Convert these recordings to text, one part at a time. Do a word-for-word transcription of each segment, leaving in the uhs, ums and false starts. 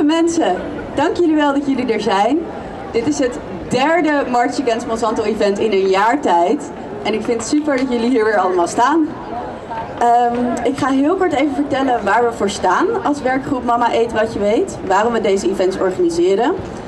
mensen, dank jullie wel dat jullie er zijn. Dit is het derde March Against Monsanto event in een jaar tijd. En ik vind het super dat jullie hier weer allemaal staan. Um, ik ga heel kort even vertellen waar we voor staan als werkgroep Mama Eet Wat Je Weet. Waarom we deze events organiseren.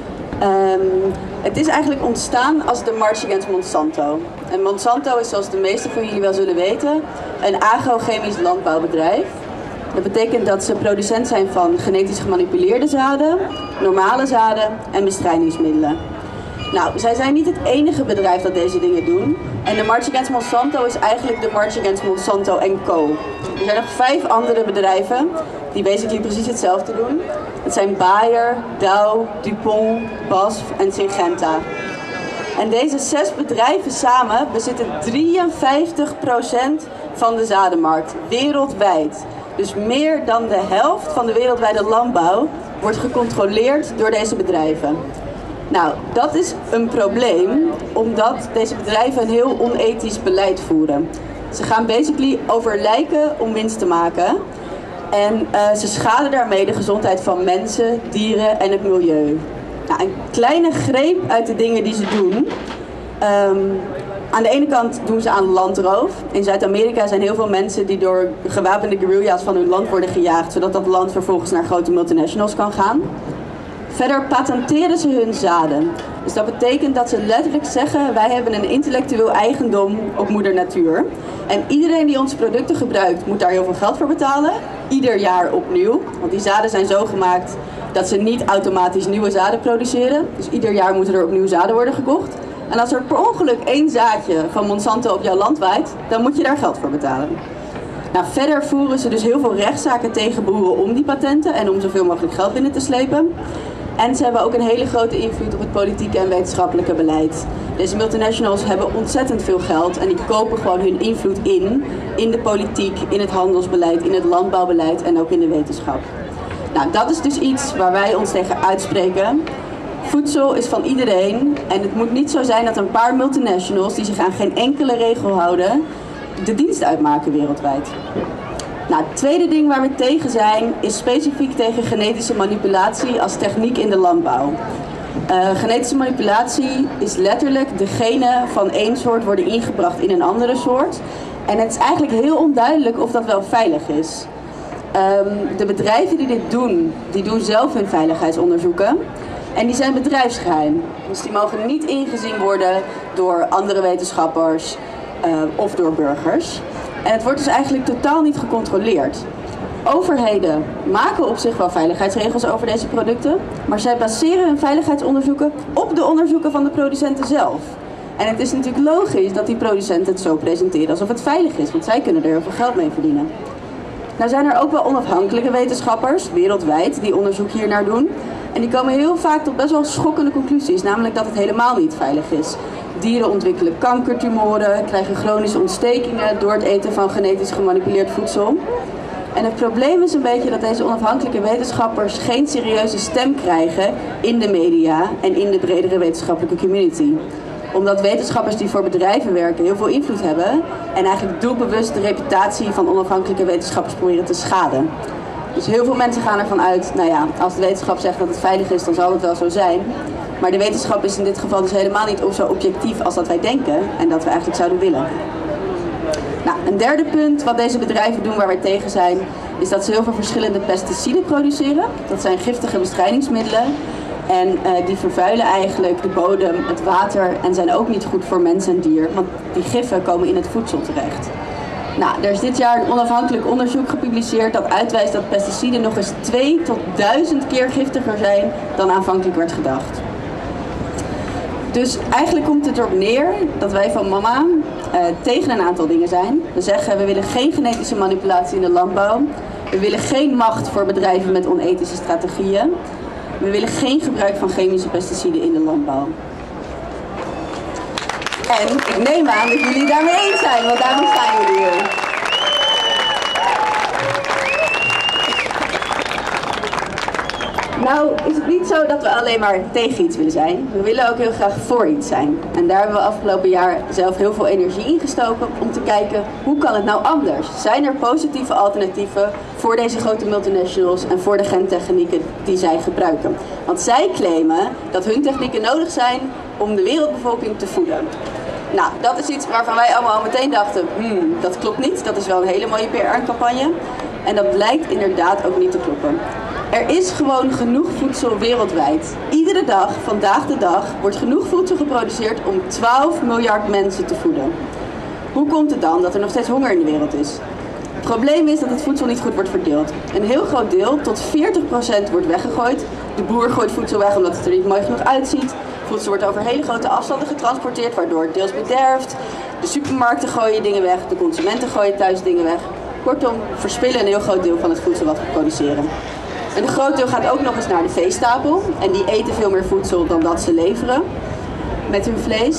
Um, het is eigenlijk ontstaan als de March Against Monsanto. En Monsanto is, zoals de meesten van jullie wel zullen weten, een agrochemisch landbouwbedrijf. Dat betekent dat ze producent zijn van genetisch gemanipuleerde zaden, normale zaden en bestrijdingsmiddelen. Nou, zij zijn niet het enige bedrijf dat deze dingen doen. En de March Against Monsanto is eigenlijk de March Against Monsanto en Co. Er zijn nog vijf andere bedrijven die basically precies hetzelfde doen. Het zijn Bayer, Dow, DuPont, B A S F en Syngenta. En deze zes bedrijven samen bezitten drieënvijftig procent van de zadenmarkt, wereldwijd. Dus meer dan de helft van de wereldwijde landbouw wordt gecontroleerd door deze bedrijven. Nou, dat is een probleem, omdat deze bedrijven een heel onethisch beleid voeren. Ze gaan basically over lijken om winst te maken. En uh, ze schaden daarmee de gezondheid van mensen, dieren en het milieu. Nou, een kleine greep uit de dingen die ze doen. Um, aan de ene kant doen ze aan landroof. In Zuid-Amerika zijn heel veel mensen die door gewapende guerrilla's van hun land worden gejaagd, zodat dat land vervolgens naar grote multinationals kan gaan. Verder patenteren ze hun zaden. Dus dat betekent dat ze letterlijk zeggen: wij hebben een intellectueel eigendom op moeder natuur. En iedereen die onze producten gebruikt moet daar heel veel geld voor betalen. Ieder jaar opnieuw. Want die zaden zijn zo gemaakt dat ze niet automatisch nieuwe zaden produceren. Dus ieder jaar moeten er opnieuw zaden worden gekocht. En als er per ongeluk één zaadje van Monsanto op jouw land waait, dan moet je daar geld voor betalen. Nou, verder voeren ze dus heel veel rechtszaken tegen boeren om die patenten en om zoveel mogelijk geld binnen te slepen. En ze hebben ook een hele grote invloed op het politieke en wetenschappelijke beleid. Deze multinationals hebben ontzettend veel geld en die kopen gewoon hun invloed in, in de politiek, in het handelsbeleid, in het landbouwbeleid en ook in de wetenschap. Nou, dat is dus iets waar wij ons tegen uitspreken. Voedsel is van iedereen en het moet niet zo zijn dat een paar multinationals die zich aan geen enkele regel houden, de dienst uitmaken wereldwijd. Nou, het tweede ding waar we tegen zijn is specifiek tegen genetische manipulatie als techniek in de landbouw. Uh, genetische manipulatie is letterlijk de genen van één soort worden ingebracht in een andere soort. En het is eigenlijk heel onduidelijk of dat wel veilig is. Um, de bedrijven die dit doen, die doen zelf hun veiligheidsonderzoeken. En die zijn bedrijfsgeheim. Dus die mogen niet ingezien worden door andere wetenschappers uh, of door burgers. En het wordt dus eigenlijk totaal niet gecontroleerd. Overheden maken op zich wel veiligheidsregels over deze producten, maar zij baseren hun veiligheidsonderzoeken op de onderzoeken van de producenten zelf. En het is natuurlijk logisch dat die producenten het zo presenteren alsof het veilig is, want zij kunnen er heel veel geld mee verdienen. Nou zijn er ook wel onafhankelijke wetenschappers, wereldwijd, die onderzoek hiernaar doen. En die komen heel vaak tot best wel schokkende conclusies, namelijk dat het helemaal niet veilig is. Dieren ontwikkelen kankertumoren, krijgen chronische ontstekingen door het eten van genetisch gemanipuleerd voedsel. En het probleem is een beetje dat deze onafhankelijke wetenschappers geen serieuze stem krijgen in de media en in de bredere wetenschappelijke community. Omdat wetenschappers die voor bedrijven werken heel veel invloed hebben en eigenlijk doelbewust de reputatie van onafhankelijke wetenschappers proberen te schaden. Dus heel veel mensen gaan ervan uit, nou ja, als de wetenschap zegt dat het veilig is, dan zal het wel zo zijn. Maar de wetenschap is in dit geval dus helemaal niet zo objectief als dat wij denken en dat we eigenlijk zouden willen. Nou, een derde punt wat deze bedrijven doen waar wij tegen zijn, is dat ze heel veel verschillende pesticiden produceren. Dat zijn giftige bestrijdingsmiddelen en uh, die vervuilen eigenlijk de bodem, het water en zijn ook niet goed voor mens en dier, want die giffen komen in het voedsel terecht. Nou, er is dit jaar een onafhankelijk onderzoek gepubliceerd dat uitwijst dat pesticiden nog eens twee tot duizend keer giftiger zijn dan aanvankelijk werd gedacht. Dus eigenlijk komt het erop neer dat wij van Mama uh, tegen een aantal dingen zijn. We zeggen we willen geen genetische manipulatie in de landbouw. We willen geen macht voor bedrijven met onethische strategieën. We willen geen gebruik van chemische pesticiden in de landbouw. En ik neem aan dat jullie het daarmee eens zijn, want daarom staan jullie hier. Nou is het niet zo dat we alleen maar tegen iets willen zijn. We willen ook heel graag voor iets zijn. En daar hebben we afgelopen jaar zelf heel veel energie in gestoken om te kijken hoe kan het nou anders? Zijn er positieve alternatieven voor deze grote multinationals en voor de gentechnieken die zij gebruiken. Want zij claimen dat hun technieken nodig zijn om de wereldbevolking te voeden. Nou, dat is iets waarvan wij allemaal al meteen dachten, hmm, dat klopt niet. Dat is wel een hele mooie P R-campagne. En dat blijkt inderdaad ook niet te kloppen. Er is gewoon genoeg voedsel wereldwijd. Iedere dag, vandaag de dag, wordt genoeg voedsel geproduceerd om twaalf miljard mensen te voeden. Hoe komt het dan dat er nog steeds honger in de wereld is? Het probleem is dat het voedsel niet goed wordt verdeeld. Een heel groot deel, tot veertig procent, wordt weggegooid. De boer gooit voedsel weg omdat het er niet mooi genoeg uitziet. Voedsel wordt over hele grote afstanden getransporteerd, waardoor het deels bederft. De supermarkten gooien dingen weg, de consumenten gooien thuis dingen weg. Kortom, verspillen een heel groot deel van het voedsel wat we produceren. En een groot deel gaat ook nog eens naar de veestapel. En die eten veel meer voedsel dan dat ze leveren met hun vlees.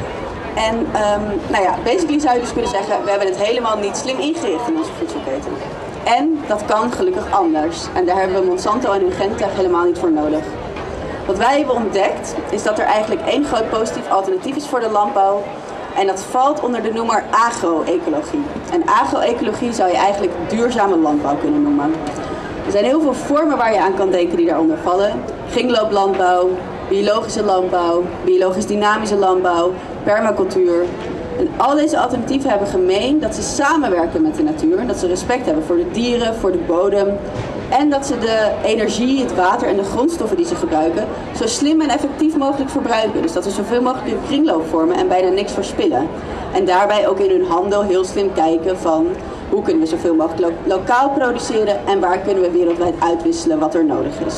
En um, nou ja, basically zou je dus kunnen zeggen, we hebben het helemaal niet slim ingericht in onze voedselketen. En dat kan gelukkig anders. En daar hebben we Monsanto en hun Gentech helemaal niet voor nodig. Wat wij hebben ontdekt, is dat er eigenlijk één groot positief alternatief is voor de landbouw. En dat valt onder de noemer agro-ecologie. En agro-ecologie zou je eigenlijk duurzame landbouw kunnen noemen. Er zijn heel veel vormen waar je aan kan denken die daaronder vallen. Kringlooplandbouw, biologische landbouw, biologisch dynamische landbouw, permacultuur. En al deze alternatieven hebben gemeen dat ze samenwerken met de natuur. Dat ze respect hebben voor de dieren, voor de bodem. En dat ze de energie, het water en de grondstoffen die ze gebruiken zo slim en effectief mogelijk verbruiken. Dus dat ze zoveel mogelijk een kringloop vormen en bijna niks verspillen. En daarbij ook in hun handel heel slim kijken van hoe kunnen we zoveel mogelijk lo lokaal produceren en waar kunnen we wereldwijd uitwisselen wat er nodig is.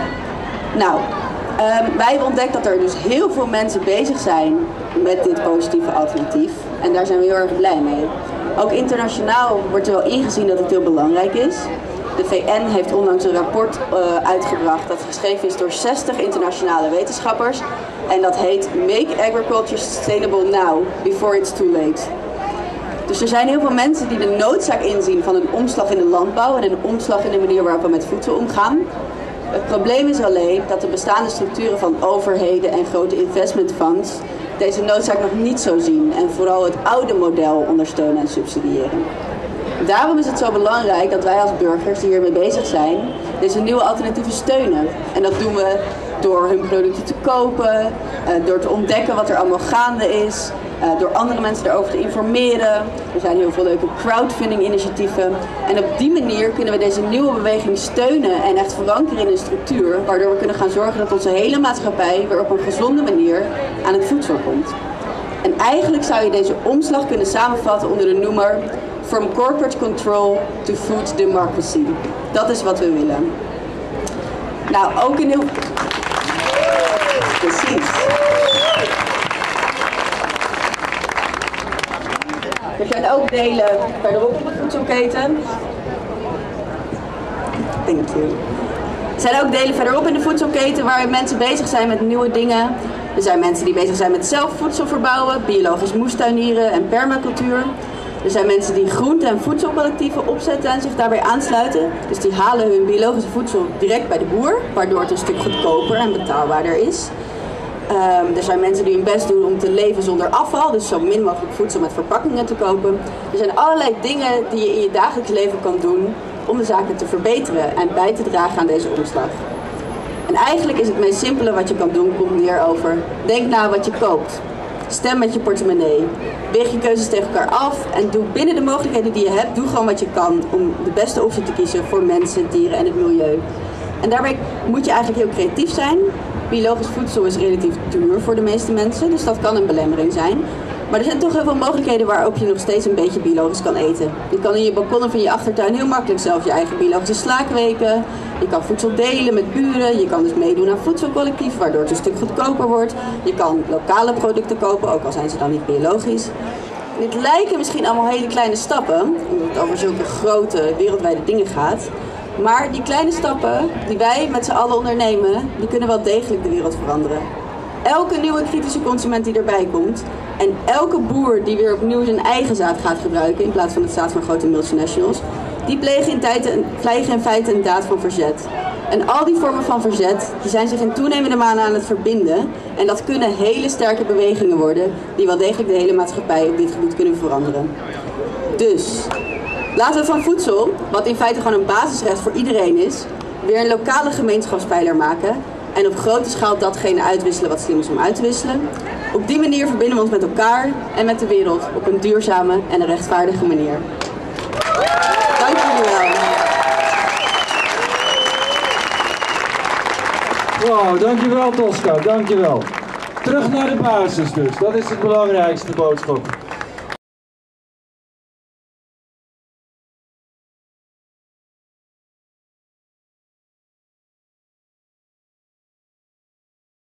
Nou, um, wij hebben ontdekt dat er dus heel veel mensen bezig zijn met dit positieve alternatief. En daar zijn we heel erg blij mee. Ook internationaal wordt er wel ingezien dat het heel belangrijk is. De V N heeft onlangs een rapport uh, uitgebracht dat geschreven is door zestig internationale wetenschappers. En dat heet Make Agriculture Sustainable Now, Before It's Too Late. Dus er zijn heel veel mensen die de noodzaak inzien van een omslag in de landbouw en een omslag in de manier waarop we met voedsel omgaan. Het probleem is alleen dat de bestaande structuren van overheden en grote investment funds deze noodzaak nog niet zo zien en vooral het oude model ondersteunen en subsidiëren. Daarom is het zo belangrijk dat wij als burgers die hiermee bezig zijn, deze nieuwe alternatieven steunen. En dat doen we door hun producten te kopen, uh, door te ontdekken wat er allemaal gaande is, uh, door andere mensen daarover te informeren. Er zijn heel veel leuke crowdfunding initiatieven. En op die manier kunnen we deze nieuwe beweging steunen en echt verankeren in een structuur, waardoor we kunnen gaan zorgen dat onze hele maatschappij weer op een gezonde manier aan het voedsel komt. En eigenlijk zou je deze omslag kunnen samenvatten onder de noemer From Corporate Control to Food Democracy. Dat is wat we willen. Nou, ook in heel... Precies. Er zijn ook delen verderop in de voedselketen. Thank you. Er zijn ook delen verderop in de voedselketen waar mensen bezig zijn met nieuwe dingen. Er zijn mensen die bezig zijn met zelf voedsel verbouwen, biologisch moestuinieren en permacultuur. Er zijn mensen die groente- en voedselcollectieven opzetten en zich daarbij aansluiten. Dus die halen hun biologische voedsel direct bij de boer, waardoor het een stuk goedkoper en betaalbaarder is. Um, er zijn mensen die hun best doen om te leven zonder afval, dus zo min mogelijk voedsel met verpakkingen te kopen. Er zijn allerlei dingen die je in je dagelijks leven kan doen om de zaken te verbeteren en bij te dragen aan deze omslag. En eigenlijk is het meest simpele wat je kan doen, komt neer over: denk na wat je koopt. Stem met je portemonnee. Weeg je keuzes tegen elkaar af en doe binnen de mogelijkheden die je hebt, doe gewoon wat je kan om de beste optie te kiezen voor mensen, dieren en het milieu. En daarbij moet je eigenlijk heel creatief zijn. Biologisch voedsel is relatief duur voor de meeste mensen, dus dat kan een belemmering zijn. Maar er zijn toch heel veel mogelijkheden waarop je nog steeds een beetje biologisch kan eten. Je kan in je balkon of in je achtertuin heel makkelijk zelf je eigen biologische sla kweken. Je kan voedsel delen met buren. Je kan dus meedoen aan voedselcollectieven, waardoor het een stuk goedkoper wordt. Je kan lokale producten kopen, ook al zijn ze dan niet biologisch. Dit lijken misschien allemaal hele kleine stappen, omdat het over zulke grote wereldwijde dingen gaat. Maar die kleine stappen die wij met z'n allen ondernemen, die kunnen wel degelijk de wereld veranderen. Elke nieuwe kritische consument die erbij komt en elke boer die weer opnieuw zijn eigen zaad gaat gebruiken in plaats van het zaad van grote multinationals, die plegen in, tijd, plegen in feite een daad van verzet. En al die vormen van verzet die zijn zich in toenemende mate aan het verbinden en dat kunnen hele sterke bewegingen worden die wel degelijk de hele maatschappij op dit gebied kunnen veranderen. Dus Laten we van voedsel, wat in feite gewoon een basisrecht voor iedereen is, weer een lokale gemeenschapspijler maken en op grote schaal datgene uitwisselen wat slim is om uit te wisselen. Op die manier verbinden we ons met elkaar en met de wereld op een duurzame en een rechtvaardige manier. Dank jullie wel. Wow, dankjewel Tosca, dankjewel. Terug naar de basis dus, dat is het belangrijkste boodschap.